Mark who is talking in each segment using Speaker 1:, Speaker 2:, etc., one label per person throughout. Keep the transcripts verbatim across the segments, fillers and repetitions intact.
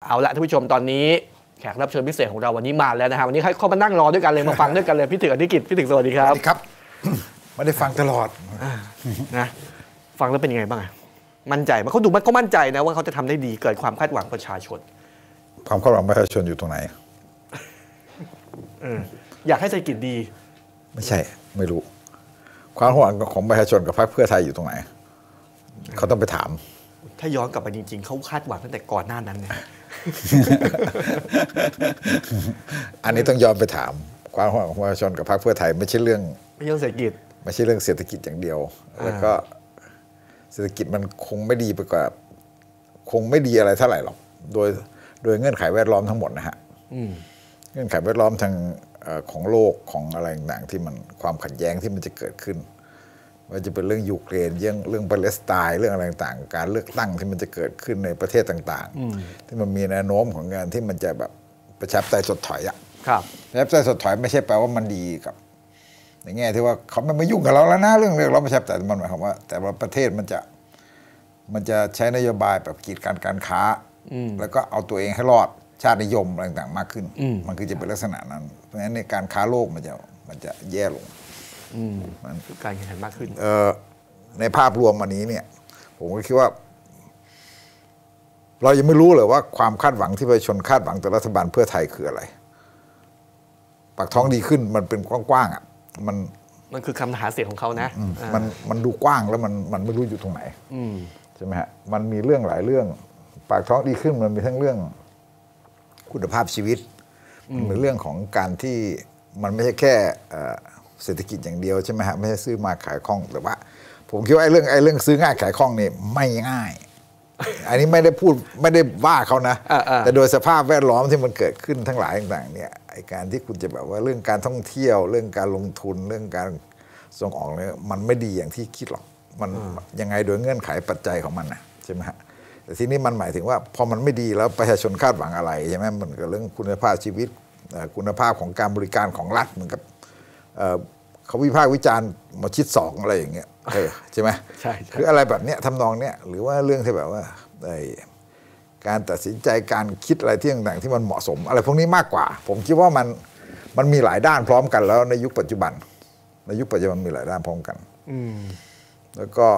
Speaker 1: เอาละท่านผู้ชมตอนนี้แขกรับเชิญพิเศษของเราวันนี้มาแล้วนะฮะวันนี้ให้เขามานั่งรอด้วยกันเลยมาฟังด้วยกันเลยพี่ถึกอธิกิจพี่ถึกสวัสดีครับ
Speaker 2: สวัสดีครับไม่ได้ฟังตลอด
Speaker 1: นะฟังแล้วเป็นยังไงบ้างมั่นใจมันเขาดูมันก็มั่นใจนะว่าเขาจะทำได้ดีเกิดความคาดหวังประชาชน
Speaker 2: ความคาดหวังประชาชนอยู่ตรงไหน
Speaker 1: อยากให้เศรษฐกิจดี
Speaker 2: ไม่ใช่ไม่รู้ความคาดหวังของประชาชนกับพรรคเพื่อไทยอยู่ตรงไหนเขาต้องไปถาม
Speaker 1: ถ้าย้อนกลับไปจริงๆเขาคาดหวังตั้งแต่ก่อนหน้านั้นเนี่ย
Speaker 2: อันนี้ต้องย้อนไปถามความคาดหวังของประชาชนกับพรรคเพื่อไทยไม่ใช่เรื่อง
Speaker 1: ไม่ใช่เศรษฐกิจ
Speaker 2: ไม่ใช่เรื่องเศรษฐกิจอย่างเดียวแล้วก็เศรษฐกิจมันคงไม่ดีไปกว่าคงไม่ดีอะไรเท่าไหร่หรอกโดยโดยเงื่อนไขแวดล้อมทั้งหมดนะฮะเงื่อนไขแวดล้อมทางของโลกของอะไรต่างๆที่มันความขัดแย้งที่มันจะเกิดขึ้นว่าจะเป็นเรื่องยูเครนเรื่องเรื่องปาเลสไตน์เรื่องอะไรต่างๆการเลือกตั้งที่มันจะเกิดขึ้นในประเทศต่างๆที่มันมีแนวโน้มของงานที่มันจะแบบประชาธิปไตยถดถอยอ่ะประชาธิปไตยถดถอยไม่ใช่แปลว่ามันดีกับในแง่ที่ว่าเขาไม่มายุ่งกับเราแล้วนะเรื่องเรื่องเราประชาธิปไตยมันหมายความว่าแต่ว่าประเทศมันจะมันจะใช้นโยบายแบบกีดกันการค้าแล้วก็เอาตัวเองให้รอดชาตินิยมอะไรต่างๆมากขึ้นมันคือจะเป็นลักษณะนั้นเพราะฉะนั้นในการค้าโลกมันจะมันจะแย่ลง
Speaker 1: มันการแข่งขันมากขึ้น
Speaker 2: ในภาพรวมวันนี้เนี่ยผมก็คิดว่าเรายังไม่รู้เลยว่าความคาดหวังที่ประชาชนคาดหวังต่อรัฐบาลเพื่อไทยคืออะไรปากท้องดีขึ้นมันเป็นกว้างๆอ่ะมัน
Speaker 1: มันคือคำหาเสียงของเขานะ
Speaker 2: มันมันดูกว้างแล้วมันมันไม่รู้อยู่ตรงไหนใช่ไหมฮะมันมีเรื่องหลายเรื่องปากท้องดีขึ้นมันมีทั้งเรื่องคุณภาพชีวิตมันมีเรื่องของการที่มันไม่ใช่แค่เศรษฐกิจอย่างเดียวใช่ไหมฮะไม่ใช่ซื้อมาขายคล่องแต่ว่าผมคิดว่าไอ้เรื่องไอ้เรื่องซื้อง่ายขายคล่องนี่ไม่ง่ายอันนี้ไม่ได้พูดไม่ได้ว่าเขานะแต่โดยสภาพแวดล้อมที่มันเกิดขึ้นทั้งหลายต่างๆเนี่ยไอ้การที่คุณจะแบบว่าเรื่องการท่องเที่ยวเรื่องการลงทุนเรื่องการส่งออกเนี่ยมันไม่ดีอย่างที่คิดหรอกมันยังไงโดยเงื่อนไขปัจจัยของมันนะใช่ไหมฮะแต่ทีนี้มันหมายถึงว่าพอมันไม่ดีแล้วประชาชนคาดหวังอะไรใช่ไหมมันก็เรื่องคุณภาพชีวิตคุณภาพของการบริการของรัฐเหมือนกับเขาวิพากษ์วิจารณ์หมอชิดสองอะไรอย่างเงี้ยใช่ไหม
Speaker 1: ใช่
Speaker 2: คืออะไรแบบเนี้ยทำนองเนี้ยหรือว่าเรื่องที่แบบว่าการตัดสินใจการคิดอะไรที่ต่างๆที่มันเหมาะสมอะไรพวกนี้มากกว่าผมคิดว่ามันมันมีหลายด้านพร้อมกันแล้วในยุคปัจจุบันในยุคปัจจุบันมีหลายด้านพร้อมกันแล้วก็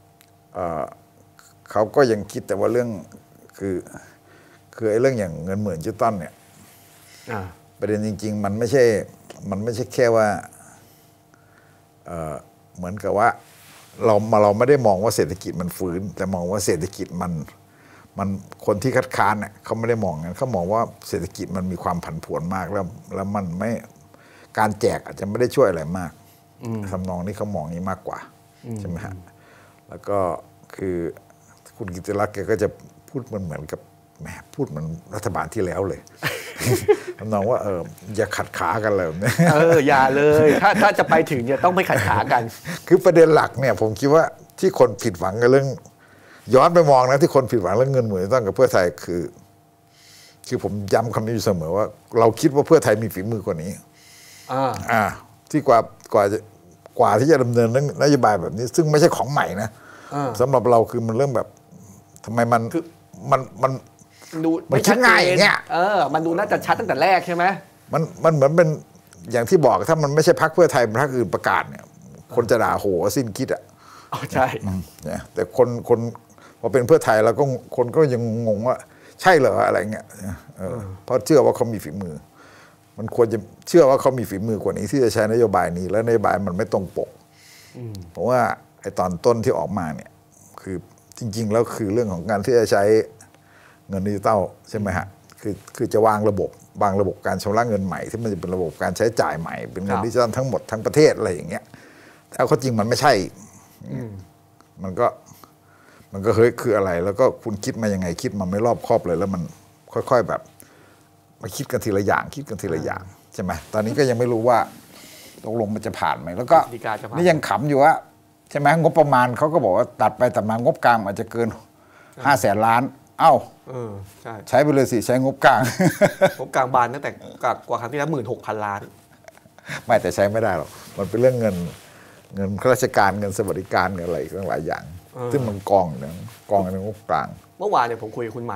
Speaker 2: เขาก็ยังคิดแต่ว่าเรื่องคือคือไอ้เรื่องอย่างเงินหมื่นดิจิตอลเนี่ยประเด็นจริงๆมันไม่ใช่มันไม่ใช่แค่ว่าเอ่อเหมือนกับว่าเราเราไม่ได้มองว่าเศรษฐกิจมันฟื้นแต่มองว่าเศรษฐกิจมันมันคนที่คัดค้านเนี่ยเขาไม่ได้มองงั้นเขามองว่าเศรษฐกิจมันมีความผันผวนมากแล้วแล้วมันไม่การแจกอาจจะไม่ได้ช่วยอะไรมากทำนองนี้เขามองนี้มากกว่าใช่ไหมฮะแล้วก็คือคุณกิติรัตน์แกก็จะพูดมันเหมือนกับแหมพูดเหมือนรัฐบาลที่แล้วเลยทำนองว่าเอออย่าขัดขากันเลย
Speaker 1: เอออย่าเลยถ้าถ้าจะไปถึงเนี่ยต้องไม่ขัดขากัน
Speaker 2: คือประเด็นหลักเนี่ยผมคิดว่าที่คนผิดหวังกับเรื่องย้อนไปมองนะที่คนผิดหวังเรื่องเงินหมื่นต้องกับเพื่อไทยคือคือผมย้ำคำนี้อยู่เสมอว่าเราคิดว่าเพื่อไทยมีฝีมือกว่านี้
Speaker 1: อ่า
Speaker 2: อ่าที่กว่ากว่าจะกว่าที่จะดำเนินนโยบายแบบนี้ซึ่งไม่ใช่ของใหม่นะสำหรับเราคือมันเริ่มแบบทำไมมันมันมัน
Speaker 1: ดู
Speaker 2: ไม่ชัดง่ายอย่างเงี้ย
Speaker 1: เออมันดูน่าจะชัดตั้งแต่แรกใช่ไหม
Speaker 2: มันมันเหมือนเป็นอย่างที่บอกถ้ามันไม่ใช่พรรคเพื่อไทยเป็นพรรคอื่นประกาศเนี่ยคนจะด่าโหสิ้นคิดอ่ะ
Speaker 1: อ๋อใช่
Speaker 2: เนี่ยแต่คนคนพอเป็นเพื่อไทยแล้วก็คนก็ยังงงว่าใช่เหรออะไรเงี้ยเพราะเชื่อว่าเขามีฝีมือมันควรจะเชื่อว่าเขามีฝีมือกว่านี้ที่จะใช้นโยบายนี้แล้วนโยบายมันไม่ตรงปกเพราะว่าไอ้ตอนต้นที่ออกมาเนี่ยคือจริงๆแล้วคือเรื่องของการที่จะใช้เงินดิจิตอลใช่ไหมฮะคือคือจะวางระบบวางระบบการชำระเงินใหม่ที่มันจะเป็นระบบการใช้จ่ายใหม่เป็นเงินดิจิตอลทั้งหมดทั้งประเทศอะไรอย่างเงี้ยแต่เอาเข้าจริงมันไม่ใช่มันก็มันก็เฮ้ยคืออะไรแล้วก็คุณคิดมายังไงคิดมาไม่รอบคอบเลยแล้วมันค่อยๆแบบมาคิดกันทีละอย่างคิดกันทีละอย่างใช่ไหมตอนนี้ก็ยังไม่รู้ว่าตกลงมันจะผ่านไหมแล้วก็นี่ยังขำอยู่ว่าใช่ไหมงบประมาณเขาก็บอกว่าตัดไปตัดมางบกลางอาจจะเกินห้าแสนล้านเอ้า
Speaker 1: ใช่
Speaker 2: ใช้ไปเลยสิใช้งบกลาง
Speaker 1: งบกลางบานตั้งแต่กว่าครั้งที่แล้วหมื่นหกพันล้าน
Speaker 2: ไม่แต่ใช้ไม่ได้หรอกมันเป็นเรื่องเงินเงินข้าราชการเงินสวัสดิการเงินอะไรทั้งหลายอย่างซึ่งมันกองเนี่ยกองในงบกลาง
Speaker 1: เมื่อวานเนี่ยผมคุยกับคุณใหม่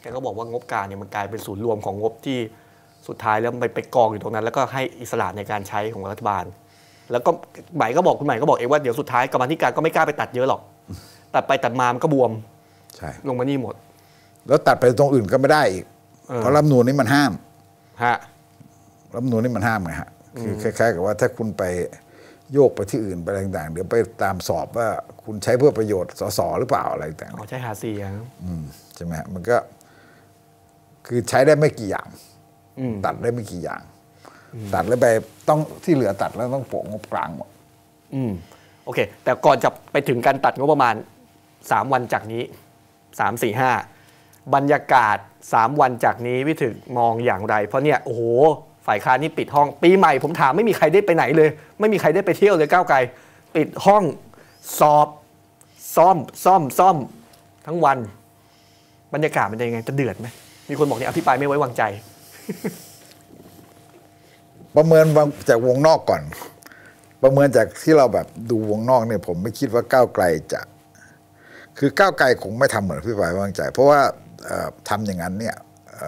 Speaker 1: แกก็บอกว่างบกลางเนี่ยมันกลายเป็นศูนย์รวมของงบที่สุดท้ายแล้วไปไปกองอยู่ตรงนั้น แล้วก็ให้อิสระในการใช้ของรัฐบาล แล้วก็ใหม่ก็บอกคุณใหม่ก็บอกเองว่าเดี๋ยวสุดท้ายกรรมาธิการก็ไม่กล้าไปตัดเยอะหรอกตัดไปตัดมามันก็บวม
Speaker 2: ใช่
Speaker 1: ลงมานี่หมด
Speaker 2: แล้วตัดไปตรงอื่นก็ไม่ได้อีก
Speaker 1: เออ
Speaker 2: เพราะรัฐธรรมนูญนี่มันห้าม
Speaker 1: ฮะ
Speaker 2: รัฐธรรมนูญนี่มันห้ามไงฮะคือคล้ายๆกับว่าถ้าคุณไปโยกไปที่อื่นไปอะไรต่างๆเดี๋ยวไปตามสอบว่าคุณใช้เพื่อประโยชน์สสหรือเปล่าอะไรต่าง
Speaker 1: อ๋อใช้หาเสียง
Speaker 2: ๆอืมใช่ไหมฮะมันก็คือใช้ได้ไม่กี่อย่าง
Speaker 1: อืม
Speaker 2: ตัดได้ไม่กี่อย่าง ตัดแล้วไปต้องที่เหลือตัดแล้วต้องโปะงบกลางหมด
Speaker 1: อืมโอเค แต่ก่อนจะไปถึงการตัดงบประมาณสามวันจากนี้สามสี่ห้าบรรยากาศสามวันจากนี้พี่ถึกมองอย่างไร เพราะเนี่ยโอ้โหฝ่ายค้านนี่ปิดห้องปีใหม่ผมถามไม่มีใครได้ไปไหนเลย ไม่มีใครได้ไปเที่ยวเลยก้าวไกลปิดห้องสอบซ่อมซ่อมซ่อมทั้งวัน บรรยากาศมันจะยังไงจะเดือดไหมมีคนบอกเนี่ยอภิปรายไม่ไว้วางใจ
Speaker 2: ประเมินจากวงนอกก่อน ประเมินจากที่เราแบบดูวงนอกเนี่ยผมไม่คิดว่าก้าวไกลจะ คือก้าวไกลคงไม่ทำเหมือนพี่ปายไว้วางใจ เพราะว่าทำอย่างนั้นเนี่ย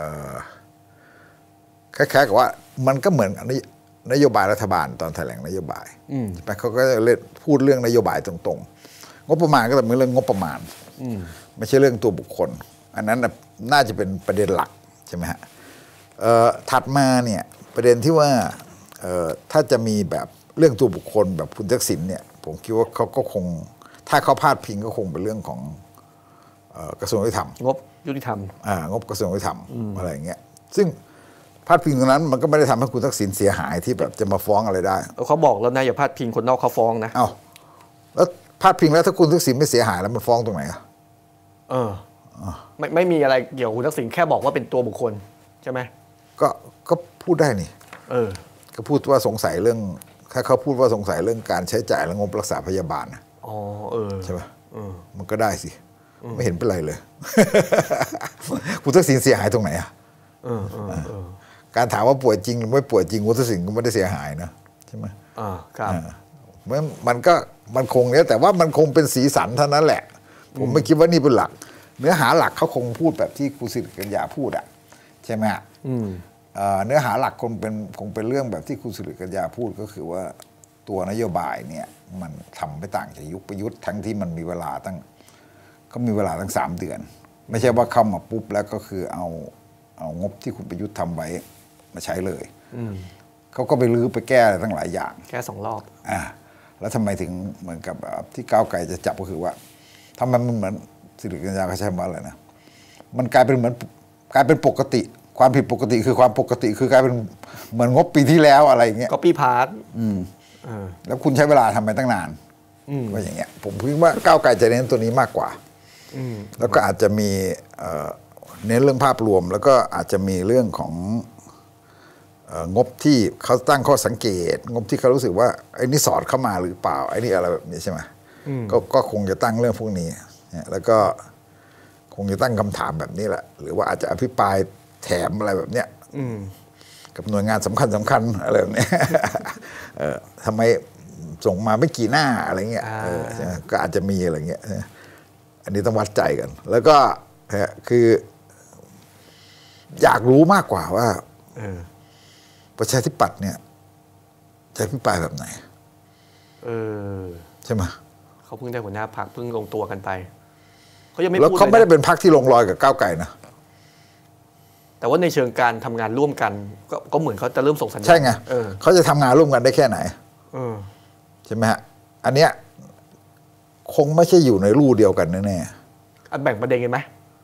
Speaker 2: คล้ายๆกับว่ามันก็เหมือนนโยบายรัฐบาลตอนแถลงนโยบายใช่ไหมเขาก็จะเล่นพูดเรื่องนโยบายตรงๆงบประมาณก็จะเป็นเรื่องงบประมาณไม่ใช่เรื่องตัวบุคคล อันนั้นน่าจะเป็นประเด็นหลักใช่ไหมฮะถัดมาเนี่ยประเด็นที่ว่าถ้าจะมีแบบเรื่องตัวบุคคลแบบคุณทักษิณเนี่ยผมคิดว่าเขาก็คงถ้าเขาพาดพิงก็คงเป็นเรื่องของกระทรวงยุติธรรม
Speaker 1: งบยุติธรรม
Speaker 2: อ่างบกระทรวงยุติธรรมอะไรอย่างเงี้ยซึ่งพาดพิงตรงนั้นมันก็ไม่ได้ทำให้คุณทักษิณเสียหายที่แบบจะมาฟ้องอะไรได้
Speaker 1: เขาบอกแล้วนะอย่าพาดพิงคนนอกเขาฟ้องนะ
Speaker 2: เอ้าแล้วพาดพิงแล้วถ้าคุณทักษิณไม่เสียหายแล้วมันฟ้องตรงไหนอ่ะ
Speaker 1: เออไม่ไม่มีอะไรเกี่ยวกับคุณทักษิณแค่บอกว่าเป็นตัวบุคคลใช่ไหม
Speaker 2: ก็ก็พูดได้นี่
Speaker 1: เออ
Speaker 2: ก็พูดว่าสงสัยเรื่องถ้าเขาพูดว่าสงสัยเรื่องการใช้จ่ายและงบรักษาพยาบาล
Speaker 1: อ๋อเออ
Speaker 2: ใช่ป่ะมันก็ได้สิไม่เห็นเป็นไรเลยคุณทักษิณเสียหายตรงไหนอ่ะการถามว่าป่วยจริงหรือไม่ป่วยจริงคุณทักษิณก็ไม่ได้เสียหายนะใช่ไหม
Speaker 1: อ่าครับ
Speaker 2: มันมันก็มันคงเนี้ยแต่ว่ามันคงเป็นสีสันเท่านั้นแหละผมไม่คิดว่านี่เป็นหลักเนื้อหาหลักเขาคงพูดแบบที่ครูสิริกัญญาพูดอ่ะใช่ไหมฮะเนื้อหาหลักคงเป็นคงเป็นเรื่องแบบที่ครูสิริกัญญาพูดก็คือว่าตัวนโยบายเนี่ยมันทำไม่ต่างจากยุคประยุทธ์ทั้งที่มันมีเวลาตั้งก็มีเวลาตั้งสามเดือนไม่ใช่ว่าเข้ามาปุ๊บแล้วก็คือเอาเอางบที่คุณประยุทธ์ทำไว้มาใช้เลยเขาก็ไปลื้อไปแก้อะไรตั้งหลายอย่าง
Speaker 1: แก้สองรอบ
Speaker 2: อ่าแล้วทำไมถึงเหมือนกับที่ก้าวไกลจะจับก็คือว่าทำไมมันเหมือนสิริกัญญาเขาใช้มาอะไรนะมันกลายเป็นเหมือนกลายเป็นปกติความผิดปกติคือความปกติคือกลายเป็นเหมือนงบปีที่แล้วอะไรอย่างเงี้ย
Speaker 1: ก็ปีพาร์ท
Speaker 2: แล้วคุณใช้เวลาทำไปตั้งนานก็อย่างเงี้ยผมคิดว่าก้าวไกลจะเน้นตัวนี้มากกว่าแล้วก็อาจจะมีเน้นเรื่องภาพรวมแล้วก็อาจจะมีเรื่องของงบที่เขาตั้งข้อสังเกตงบที่เขารู้สึกว่าไอ้นี่สอดเข้ามาหรือเปล่าไอ้นี่อะไรแบบนี้ใช่ไหมก็ก็คงจะตั้งเรื่องพวกนี้แล้วก็คงจะตั้งคำถามแบบนี้แหละหรือว่าอาจจะอภิปรายแถมอะไรแบบเนี้ยกับหน่วยงานสำคัญสำคัญอะไรแบบนี้ทำไมส่งมาไม่กี่หน้าอะไรเงี้ยก็อาจจะมีอะไรเงี้ยอันนี้ต้องวัดใจกันแล้วก็คืออยากรู้มากกว่าว่าประชาธิปัตย์เนี่ยจะอภิปรายแบบไหน
Speaker 1: เออ
Speaker 2: ใช่ไหม
Speaker 1: เขาเพิ่งได้หัวหน้าพรรคเพิ่งลงตัวกันไปเขายังไม่
Speaker 2: แล้วเขาไม่ได้เป็นพรรคที่ลงรอยกับก้าวไกลนะ
Speaker 1: แต่ว่าในเชิงการทำงานร่วมกันก็ก็เหมือนเขาจะเริ่มส่งสัญญาณ
Speaker 2: ใช่ไงเขาจะทำงานร่วมกันได้แค่ไหนใช่ไหมฮะอันเนี้ยคงไม่ใช่อยู่ในรูเดียวกันแน่
Speaker 1: ๆแบ่งประเด็นกันไหม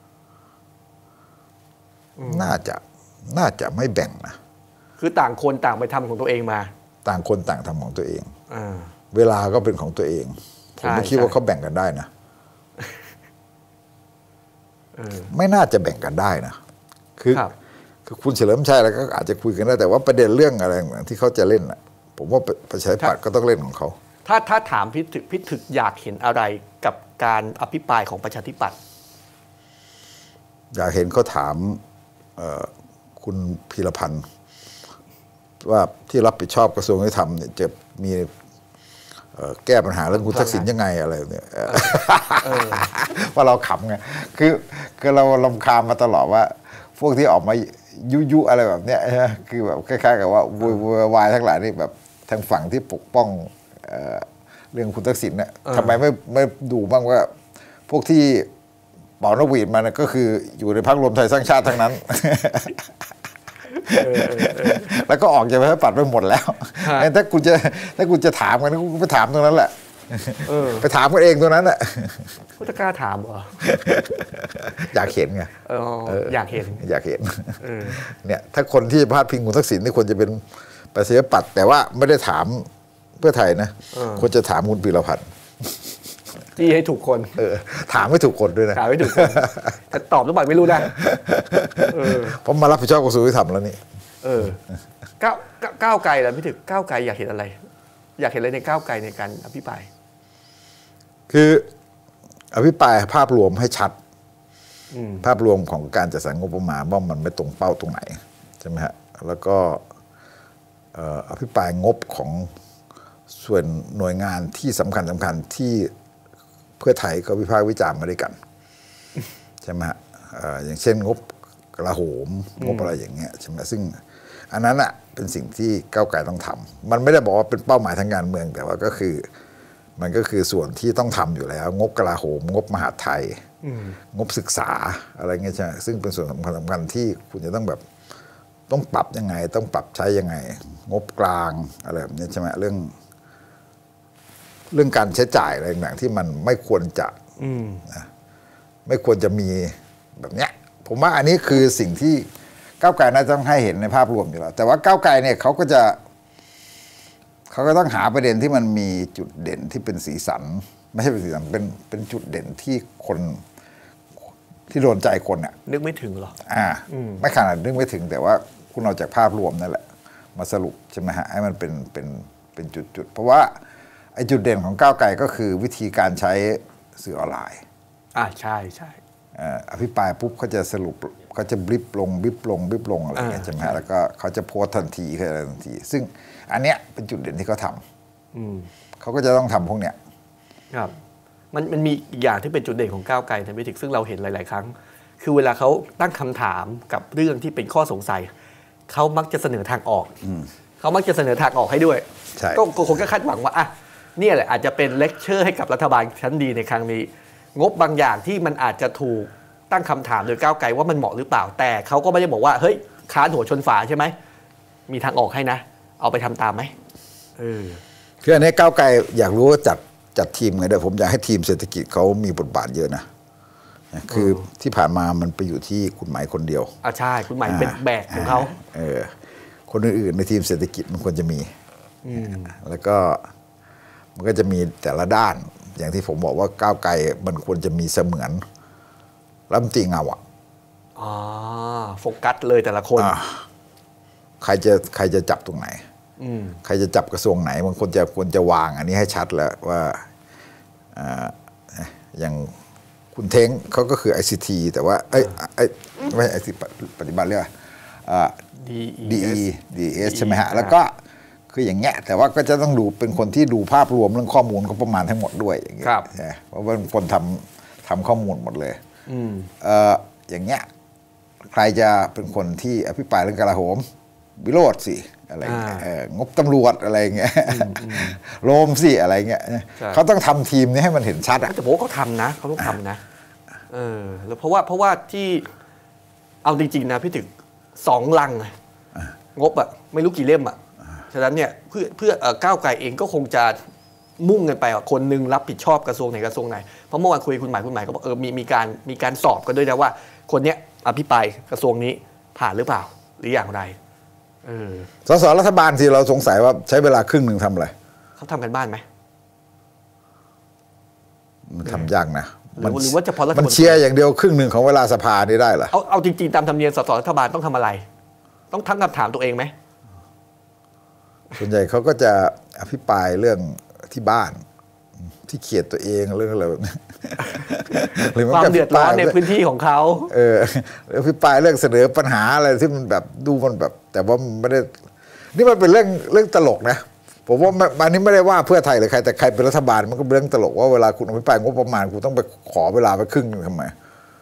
Speaker 2: น่าจะน่าจะไม่แบ่งนะ
Speaker 1: คือต่างคนต่างไปทำของตัวเองมา
Speaker 2: ต่างคนต่างทำของตัวเองเวลาก็เป็นของตัวเองผมไม่คิดว่าเขาแบ่งกันได้นะไม่น่าจะแบ่งกันได้นะคือคือคุณเฉลิมชัยแล้วก็อาจจะคุยกันได้แต่ว่าประเด็นเรื่องอะไรที่เขาจะเล่นน่ะผมว่าประชาธิปัตย์ก็ต้องเล่นของเขา
Speaker 1: ถ้าถ้าถามพิถึกพิถึกอยากเห็นอะไรกับการอภิปรายของประชาธิปัตย์
Speaker 2: อยากเห็นเขาถามคุณพีรพันธ์ว่าที่รับผิดชอบกระทรวงยุติธรรมเนี่ยจะมีแก้ปัญหาเรื่องคุณทักษิณยังไงอะไรเนี่ยว่าเราขำไงคือคือเราลำคาญมาตลอดว่าพวกที่ออกมายุยุอะไรแบบเนี้ยคือแบบคล้ายๆกับว่าวุ่นวายทั้งหลายนี่แบบทางฝั่งที่ปกป้องเรื่องคุณทักษิณเนี่ยทำไมไม่ไม่ดูบ้างว่าพวกที่เป่านกหวีดมาเนี่ยก็คืออยู่ในพรรครวมไทยสร้างชาติทั้งนั้นแล้วก็ออกจากประชาธิปัตย์ไปหมดแล้วถ้าคุณจะถ้าคุณจะถามกันคุณไปถามตรงนั้นแหละไปถามกันเองตรงนั้นแหละ
Speaker 1: คุณจะกล้าถามเหรอ
Speaker 2: อยากเห็นไง
Speaker 1: อยากเห็น
Speaker 2: อยากเห็นเนี่ยถ้าคนที่พาดพิงคุณทักษิณนี่ควรจะเป็นประชาธิปัตย์แต่ว่าไม่ได้ถามเพื่อไทยนะควรจะถามคุณพีรพันธ์
Speaker 1: จี้ให้ถูกคน
Speaker 2: เออถามไม่ถูกคนด้วยนะ
Speaker 1: ถามไม่ถูกคนแต่ตอบหรือเปล่าไม่รู้นะ
Speaker 2: เพราะมารับผิดชอบกระทรวงยุติธรรมแล้วนี่
Speaker 1: เออก้าวก้าวไกลแล้วพี่ถึกก้าวไกลอยากเห็นอะไรอยากเห็นอะไรในก้าวไกลในการอภิปราย
Speaker 2: คืออภิปรายภาพรวมให้ชัดภาพรวมของการจัดสรรงบประมาณว่ามันไม่ตรงเป้าตรงไหนใช่ไหมฮะแล้วก็อภิปรายงบของส่วนหน่วยงานที่สำคัญสำคัญที่เพื่อไทยก็วิพากษ์วิจารณ์มาด้วยกันใช่ไหมฮะอย่างเช่นงบกลาโหมงบอะไรอย่างเงี้ยใช่ไหมซึ่งอันนั้นอ่ะเป็นสิ่งที่ก้าวไกลต้องทำมันไม่ได้บอกว่าเป็นเป้าหมายทางการเมืองแต่ว่าก็คือมันก็คือส่วนที่ต้องทำอยู่แล้วงบกลาโหมงบมหาดไทยงบศึกษาอะไรเงี้ยใช่ซึ่งเป็นส่วนสำคัญสำคัญที่คุณจะต้องแบบต้องปรับยังไงต้องปรับใช้ยังไงงบกลางอะไรแบบนี้ใช่ไหมเรื่องเรื่องการใช้จ่ายอะไรต่างๆที่มันไม่ควรจะนะไม่ควรจะมีแบบเนี้ยผมว่าอันนี้คือสิ่งที่ก้าวไกลน่าจะต้องให้เห็นในภาพรวมอยู่แล้วแต่ว่าก้าวไกลเนี่ยเขาก็จะเขาก็ต้องหาประเด็นที่มันมีจุดเด่นที่เป็นสีสันไม่ใช่เป็นสีสันเป็นเป็นจุดเด่นที่คนที่โดนใจคนอ่ะ
Speaker 1: นึกไม่ถึงหรอ
Speaker 2: อ่าไม่ขนาดนึกไม่ถึงแต่ว่าคุณเอาจากภาพรวมนั่นแหละมาสรุปใช่ไหมฮะให้มันเป็นเป็นเป็นจุดๆเพราะว่าไอ้จุดเด่นของก้าวไกลก็คือวิธีการใช้สื่อออนไลน์
Speaker 1: อ่าใช่ใช่
Speaker 2: อภิปรายปุ๊บเขาจะสรุปเขาจะบลิปลงบลิปลงบลิปลงอะไรอย่างเงี้ยใช่ไหมแล้วก็เขาจะโพสทันทีอะไรทันทีซึ่งอันเนี้ยเป็นจุดเด่นที่เขาทำเขาก็จะต้องทำพวกเนี้ย
Speaker 1: ครับมันมันมีอีกอย่างที่เป็นจุดเด่นของก้าวไกลนะพี่ถึกซึ่งเราเห็นหลายๆครั้งคือเวลาเขาตั้งคำถามกับเรื่องที่เป็นข้อสงสัยเขามักจะเสนอทางออกเขามักจะเสนอทางออกให้ด้วยก็คงก็คาดหวังว่าอ่ะนี่แหละอาจจะเป็นเลคเชอร์ให้กับรัฐบาลชั้นดีในครั้งนี้งบบางอย่างที่มันอาจจะถูกตั้งคำถามโดยก้าวไกลว่ามันเหมาะหรือเปล่าแต่เขาก็ไม่ได้บอกว่าเฮ้ยค้านหัวชนฝาใช่ไหมมีทางออกให้นะเอาไปทำตามไหมเออ
Speaker 2: คืออันนี้ก้าวไกลอยากรู้ว่าจัดจัดทีมไงด้วยผมอยากให้ทีมเศรษฐกิจเขามีบทบาทเยอะนะคือที่ผ่านมามันไปอยู่ที่คุณหมายคนเดียว
Speaker 1: อ่าใช่คุณหมายเป็นแบกของเขา
Speaker 2: เออคนอื่นๆในทีมเศรษฐกิจมันควรจะมีแล้วก็มันก็จะมีแต่ละด้านอย่างที่ผมบอกว่าก้าวไกลมันควรจะมีเสมือนรัฐมนตรีเงาอ่ะ
Speaker 1: อ๋อโฟกัสเลยแต่ละคน
Speaker 2: ใครจะใครจะจับตรงไหนใครจะจับกระทรวงไหนมันควรจะควรจะวางอันนี้ให้ชัดแล้วว่าอย่างคุณเท้งเขาก็คือ ไอ ซี ที แต่ว่าไอ้ไอ้ไม่ไอซีปฏิบัติเรียกว่า ดี อี ดี เอส ใช่ไหมฮะแล้วก็คืออย่างเงี้ยแต่ว่าก็จะต้องดูเป็นคนที่ดูภาพรวมเรื่องข้อมูลก็ประมาณทั้งหมดด้วยอย่างเงี้ยเพราะว่าเป็นคนทำทำข้อมูลหมดเลยเอ่ออย่างเงี้ยใครจะเป็นคนที่อภิปรายเรื่องกลาโหมวิโรจน์สิอะไรเงี้ยงบตำรวจอะไรเงี้ยโรมสิอะไรเงี้ยเขาต้องทำทีมนี้ให้มันเห็นชัดอ่ะ
Speaker 1: แต่ผมว่าเขาทำนะเขาต้องทำนะเออแล้วเพราะว่าเพราะว่าที่เอาจริงๆนะพี่ถึกสองลังงบอ่ะไม่รู้กี่เล่มอ่ะฉะนั้นเนี่ยเพื่อเพื่อก้าวไกลเองก็คงจะมุ่งกันไปว่าคนนึงรับผิดชอบกระทรวงไหนกระทรวงไหนเพราะเมื่อวานคุยคุณหมายคุณหมายก็บอกเออมีมีการมีการสอบกันด้วยนะว่าคนเนี้ยอภิปรายกระทรวงนี้ผ่านหรือเปล่าหรืออย่างไรเออ
Speaker 2: สสรัฐบาลที่เราสงสัยว่าใช้เวลาครึ่งหนึ่งทำอะไร
Speaker 1: เขาทำกันบ้านไหม
Speaker 2: มันทำยากนะ
Speaker 1: มันหรือว่าเฉพาะรัฐมนตรี
Speaker 2: มันเชียร์อย่างเดียวครึ่งหนึ่งของเวลาสภานี่ได้เหรอ
Speaker 1: เอาเอาจริงๆตามธรรมเนียมสสรัฐบาลต้องทำอะไรต้องทั้งคำถามตัวเองไหม
Speaker 2: ส่วนใหญ่เขาก็จะอภิปรายเรื่องที่บ้านที่เขียดตัวเองเรื่องอะไรแบบนี้
Speaker 1: ความเดือดร้อนในพื้นที่ของเขา
Speaker 2: เอออภิปรายเรื่องเสนอปัญหาอะไรที่มันแบบดูมันแบบแต่ว่ามันไม่ได้นี่มันเป็นเรื่องเรื่องตลกนะผผมว่าอันนี้ไม่ได้ว่าเพื่อไทยหรือใครแต่ใครเป็นรัฐบาลมันก็เป็นเรื่องตลกว่าเวลาคุณอภิปรายงบประมาณคุณต้องไปขอเวลาไปครึ่งนึงทำไม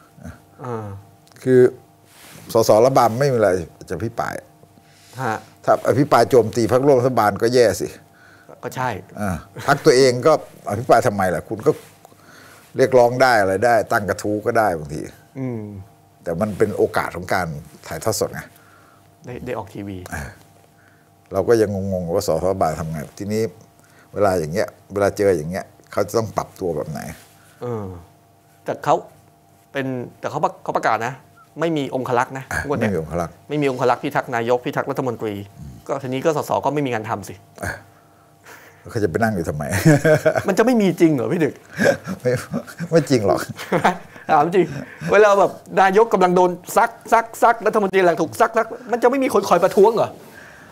Speaker 2: คือสสรัฐบาลไม่มีอะไรจะอภิปรายถ้าอภิปรายโจมตีพรรคร่วมรัฐบาลก็แย่สิ
Speaker 1: ก็ใช่
Speaker 2: พรรคตัวเองก็อภิปรายทำไมล่ะคุณก็เรียกร้องได้อะไรได้ตั้งกระทู้ก็ได้บางทีแต่มันเป็นโอกาสของการถ่ายทอดสดไง
Speaker 1: ได้ได้ออกทีวี
Speaker 2: เราก็ยังงงๆว่าสสรัฐบาลทำไงทีนี้เวลาอย่างเงี้ยเวลาเจออย่างเงี้ยเขาจะต้องปรับตัวแบบไหน
Speaker 1: เออแต่เขาเป็นแต่เขาเขาประกาศนะไม่มีองครักษ์นะ
Speaker 2: ไม่มีองครักษ์
Speaker 1: ไม่มีองครักษ์พิทักษ์นายกพิทักษ์รัฐมนตรีก็ทีนี้ก็สสก็ไม่มีงานทำสิ
Speaker 2: เขาจะไปนั่งอยู่ทำไม
Speaker 1: มันจะไม่มีจริงเหรอพี่ดึก
Speaker 2: ไม่ไม่จริงหรอก
Speaker 1: ถามจริงเวลาแบบนายกกำลังโดนซักซักซักรัฐมนตรีหลังถูกซักซักมันจะไม่มีคนคอยประท้วงเหรอ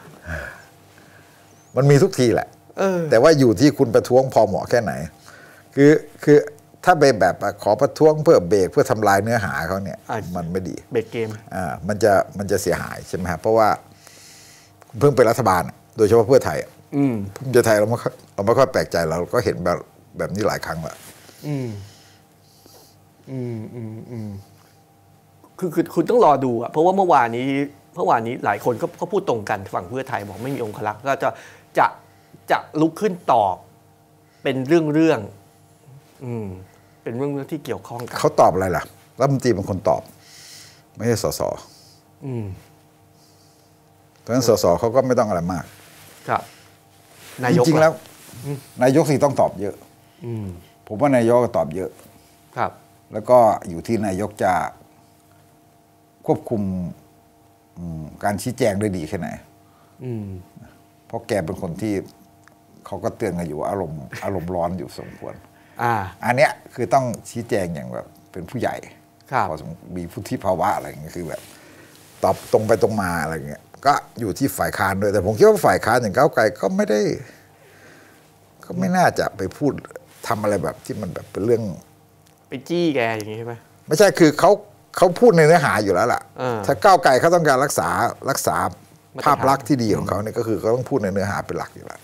Speaker 2: มันมีทุกทีแหละแต่ว่าอยู่ที่คุณประท้วงพอเหมาะแค่ไหนคือคือถ้าไปแบบขอประท้วงเพื่อเบรกเพื่อทำลายเนื้อหาเขาเนี่ยมันไม่ดี
Speaker 1: เบรกเกม
Speaker 2: อ่ามันจะมันจะเสียหายใช่ไหมครับเพราะว่าเพิ่งเป็นรัฐบาลโดยเฉพาะเพื่อไทยภูมิใจไทยเราไม่เราไม่ค่อยแปลกใจเราก็เห็นแบบแบบนี้หลายครั้งแล้วอืม
Speaker 1: อืมอืมอืมคือคือคุณต้องรอดูอ่ะเพราะว่าเมื่อวานนี้เมื่อวานนี้หลายคนก็เขาพูดตรงกันฝั่งเพื่อไทยบอกไม่มีองครักษ์ก็จะจะจะลุกขึ้นตอบเป็นเรื่องเรื่องอืมเป็นเรื่องเรื่องที่เกี่ยวข้องกัน
Speaker 2: เขาตอบอะไรล่ะรัฐมนตรีเป็นคนตอบไม่ใช่สสอืมเพราะฉะนั้นสสเขาก็ไม่ต้องอะไรมาก
Speaker 1: ครับ
Speaker 2: นายกจริงๆแล้วนายกสิต้องตอบเยอะผมว่านายกก็ตอบเยอะ
Speaker 1: ครับ
Speaker 2: แล้วก็อยู่ที่นายกจะควบคุมการชี้แจงได้ดีแค่ไหนเพราะแกเป็นคนที่เขาก็เตือนกันอยู่อารมณ์อารมณ์ร้อนอยู่สมควรอ่าอันเนี้ยคือต้องชี้แจงอย่างแบบเป็นผู้ใหญ่พอมีพุทธิภาวะอะไรอย่างเงี้ยคือแบบตอบตรงไปตรงมาอะไรเงี้ยก็อยู่ที่ฝ่ายค้านด้วยแต่ผมคิดว่าฝ่ายค้านอย่างก้าวไกลก็ไม่ได้ก็ไม่น่าจะไปพูดทำอะไรแบบที่มันแบบเป็นเรื่อง
Speaker 1: ไปจี้แกอย่างนี้ใช่ไหม
Speaker 2: ไม่ใช่คือเขาเขาพูดในเนื้อหาอยู่แล้วล่ะถ้าก้าวไกลเขาต้องการรักษารักษาภาพลักษณ์ที่ดีของเขาเนี่ยก็คือเขาต้องพูดในเนื้อหาเป็นหลักอยู่แล้ว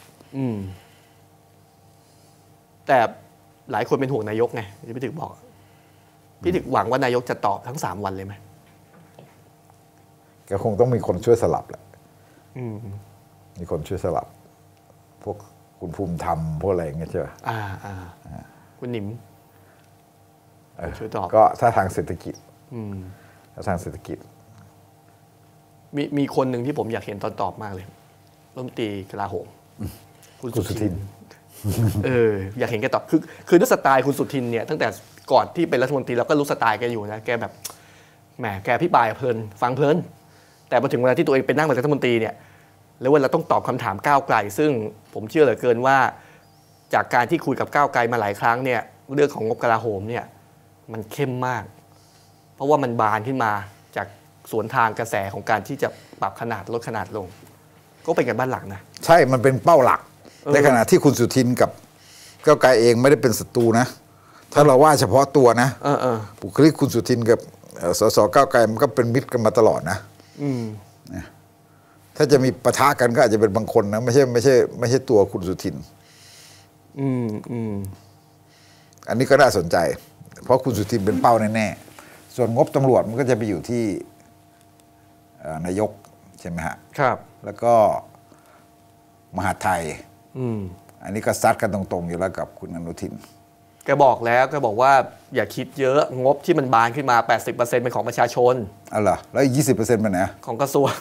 Speaker 1: แต่หลายคนเป็นห่วงนายกไงที่พี่ถึกบอกพี่ถึกหวังว่านายกจะตอบทั้งสามวันเลยไหม
Speaker 2: ก็คงต้องมีคนช่วยสลับแหละมีคนช่วยสลับพวกคุณภูมิธรรมพวกอะไรอย่างเงี้ยใช่ไหม
Speaker 1: อ่าอ่าคุณหนิมช่วยตอบ
Speaker 2: ก็ถ้าทางเศรษฐกิจถ้าทางเศรษฐกิจ
Speaker 1: มีมีคนหนึ่งที่ผมอยากเห็นตอนตอบมากเลยรัฐมนตรีกลาโหม
Speaker 2: คุณสุทิน
Speaker 1: เอออยากเห็นแกตอบคือคือด้วยสไตล์คุณสุทินเนี่ยตั้งแต่ก่อนที่เป็นรัฐมนตรีเราก็รู้สไตล์แกอยู่นะแกแบบแหมแกพี่ปายเพลินฟังเพลินแต่พอถึงเวลาที่ตัวเองเป็นนั่งเป็นรัฐมนตรีเนี่ยแล้วเวลาต้องตอบคำถามก้าวไกลซึ่งผมเชื่อเหลือเกินว่าจากการที่คุยกับก้าวไกลมาหลายครั้งเนี่ยเรื่องของงบกลาโหมเนี่ยมันเข้มมากเพราะว่ามันบานขึ้นมาจากสวนทางกระแสของการที่จะปรับขนาดลดขนาดลงก็เป็นกันบ้านหลักนะ
Speaker 2: ใช่มันเป็นเป้าหลักในขณะที่คุณสุทินกับก้าวไกลเองไม่ได้เป็นศัตรูนะถ้าเราว่าเฉพาะตัวนะบุคลิกคุณสุทินกับสสก้าวไกลมันก็เป็นมิตรกันมาตลอดนะถ้าจะมีปะทะกันก็อาจจะเป็นบางคนนะไม่ใช่ไม่ใช่ไม่ใช่ตัวคุณสุทินอืมอืมอันนี้ก็น่าสนใจเพราะคุณสุทินเป็นเป้าแน่ๆส่วนงบตำรวจมันก็จะไปอยู่ที่นายกใช่ไหมฮะ
Speaker 1: ครับ
Speaker 2: แล้วก็มหาดไทยอืมอันนี้ก็ซัดกันตรงๆอยู่แล้วกับคุณอนุทิน
Speaker 1: แกบอกแล้วแกบอกว่าอย่าคิดเยอะงบที่มันบานขึ้นมา แปดสิบเปอร์เซ็นต์ เป็นของประชาชน
Speaker 2: อ๋อเหรอแล้วอีก ยี่สิบเปอร์เซ็นต์ เป็นไหน
Speaker 1: ของกระทรวง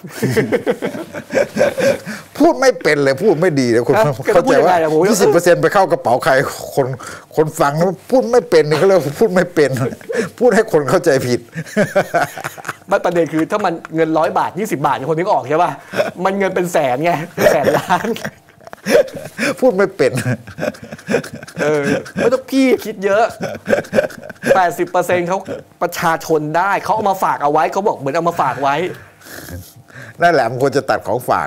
Speaker 2: พูดไม่เป็นเลยพูดไม่ดีเลยคุณเข้าใจว่า ยี่สิบเปอร์เซ็นต์ ไปเข้ากระเป๋าใครคนคนฟังพูดไม่เป็นนี่เขาเรียกพูดไม่เป็นพูดให้คนเข้าใจผิด
Speaker 1: มันประเด็นคือถ้ามันเงินร้อยบาทยี่สิบบาทคนนึกออกใช่ป่ะมันเงินเป็นแสนไงแสนล้าน
Speaker 2: พูดไม่เป็น
Speaker 1: เออไม่ต้องพี่คิดเยอะ แปดสิบเปอร์เซ็นต์ เขาประชาชนได้เขาเอามาฝากเอาไว้เขาบอกเหมือนเอามาฝากไว้
Speaker 2: นั่นแหละมันควรจะตัดของฝาก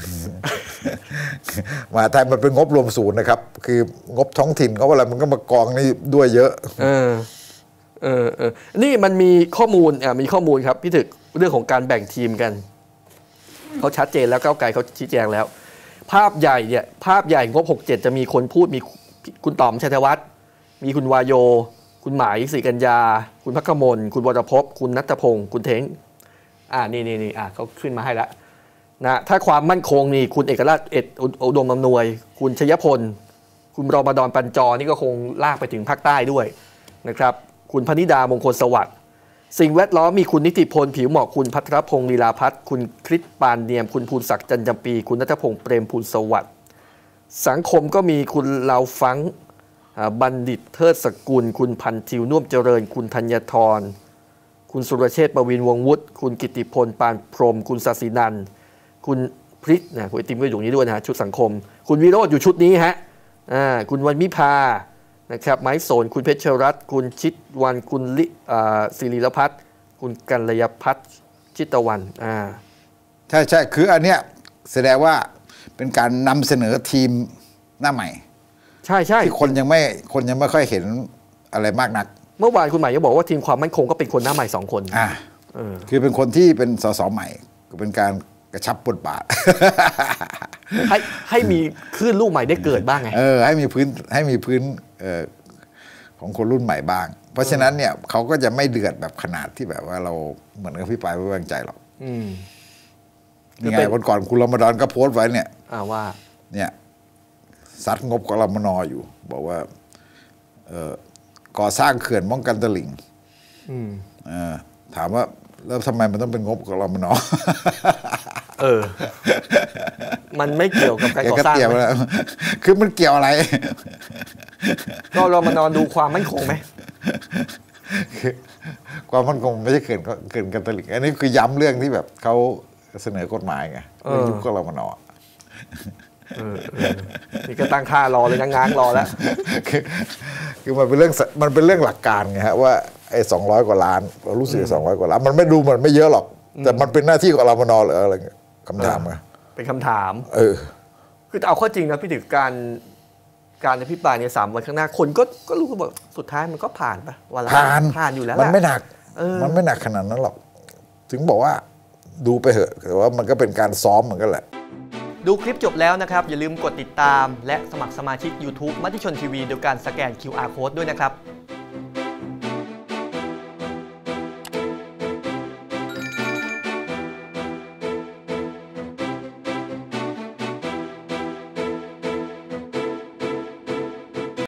Speaker 2: มหาไทยมันเป็นงบรวมศูนย์นะครับคืองบท้องถิ่นเขาอะไรมันก็มากองนี่ด้วยเยอะ
Speaker 1: เออเออเออนี่มันมีข้อมูลอ่ะมีข้อมูลครับพี่ถึกเรื่องของการแบ่งทีมกันเขาชัดเจนแล้วก้าวไกลเขาชี้แจงแล้วภาพใหญ่เนี่ยภาพใหญ่งบหกเจ็ดจะมีคนพูดมีคุณต๋อมชัยธวัฒน์มีคุณวายโยคุณหมายศรีกัญญาคุณพักขมลคุณวรภพคุณณัฐพงศ์คุณเท้งอ่านี่นี่นี่อ่าเขาขึ้นมาให้แล้วนะถ้าความมั่นคงนี่คุณเอกราชเอ็ดอุดมอำนวยคุณชยพลคุณรอมฎอนปัญจรนี่ก็คงลากไปถึงภาคใต้ด้วยนะครับคุณพนิดามงคลสวัสดิ์สิ่งแวดล้อมมีคุณนิติพลผิวเหมาะคุณพัทรพงศ์ลีลาพัฒน์คุณคริสปานเนียมคุณภูลศักดิ์จันจำปีคุณณัฐพงศ์เปรมภูลสวัสดิ์สังคมก็มีคุณเลาฟังบัณฑิตเทิดสกุลคุณพันธิวน่วมเจริญคุณธัญทรคุณสุรเชษฐ์ประวินวงศ์วุฒิคุณกิติพลปานพรหมคุณศศินันท์คุณพริษนะคุณไอติมก็อยู่นี้ด้วยนะชุดสังคมคุณวิโรจน์อยู่ชุดนี้ฮะอ่าคุณวันมิภานะครับไม้โสนคุณเพชรรัตน์คุณชิตวันคุณลิศิริรพัฒน์คุณกัลยพัฒน์ชิตวันอ่า
Speaker 2: ใช่ใช่คืออันเนี้ยแสดงว่าเป็นการนำเสนอทีมหน้าใหม่
Speaker 1: ใช่ใช่
Speaker 2: ที่คนยังไม่คนยังไม่ค่อยเห็นอะไรมากนัก
Speaker 1: เมื่อวานคุณหมายยังบอกว่าทีมความมั่นคงก็เป็นคนหน้าใหม่สองคน
Speaker 2: อ่าคือเป็นคนที่เป็นสสใหม่ก็เป็นการกระชับบทบาท
Speaker 1: ให้ให้มีคลื่นลูกใหม่ได้เกิดบ้างไง
Speaker 2: เออให้มีพื้นให้มีพื้นเอ่อของคนรุ่นใหม่บ้างเพราะฉะนั้นเนี่ยเขาก็จะไม่เดือดแบบขนาดที่แบบว่าเราเหมือนกับพี่ปายไม่ไว้วางใจหรอกนี่ไงวันก่อนคุณรมฎอนก็โพสต์ไว้เนี่ย
Speaker 1: ว่า
Speaker 2: เนี่ยซัดงบกรมน.อยู่บอกว่าเอ่อก่อสร้างเขื่อนป้องกันตลิ่งถามว่าแล้วทำไมมันต้องเป็นงบกรมน.
Speaker 1: เออมันไม่เกี่ยวกับการก่อสร้าง
Speaker 2: คือมันเกี่ยวอะไร
Speaker 1: ก็เรามานอนดูความมั่นคงไหม
Speaker 2: ความมั่นคงไม่ใช่เขื่อนเขื่อนกันตลิ่งอันนี้คือย้ำเรื่องที่แบบเขาเสนอกฎหมายไงเรื่องยุคกรมน.
Speaker 1: นี่ก็ตั้งท่ารอเลยนะง้างรอแล้ว
Speaker 2: คือมันเป็นเรื่องมันเป็นเรื่องหลักการไงฮะว่าไอ้สองร้อยกว่าล้านเรารู้สึกสองร้อยกว่าล้านมันไม่ดูมันไม่เยอะหรอกแต่มันเป็นหน้าที่ของกรมน.หรืออะไรคำถามไง
Speaker 1: เป็นคำถาม
Speaker 2: เออ
Speaker 1: คือเอาข้อจริงนะพี่ถึงการการอภิปรายในสามวันข้างหน้าคนก็ก็รู้ว่าสุดท้ายมันก็ผ่านปะวันละ
Speaker 2: ผ่าน
Speaker 1: ผ่านอยู่แล้ว
Speaker 2: มันไม่หนักมันไม่หนักขนาดนั้นหรอกถึงบอกว่าดูไปเถอะแต่ว่ามันก็เป็นการซ้อมเหมือนกันแหละ
Speaker 1: ดูคลิปจบแล้วนะครับอย่าลืมกดติดตามและสมัครสมาชิก YouTube มติชนทีวีโดยการสแกน คิว อาร์ Code ด้วยนะครับ